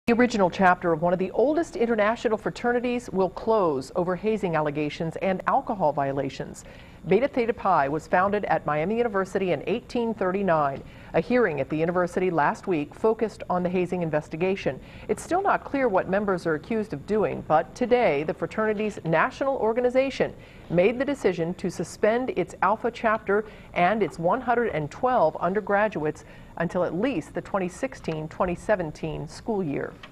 The original chapter of one of the oldest international fraternities will close over hazing allegations and alcohol violations. Beta Theta Pi was founded at Miami University in 1839. A hearing at the university last week focused on the hazing investigation. It's still not clear what members are accused of doing, but today the fraternity's national organization made the decision to suspend its Alpha chapter and its 112 undergraduates until at least the 2016-2017 school year.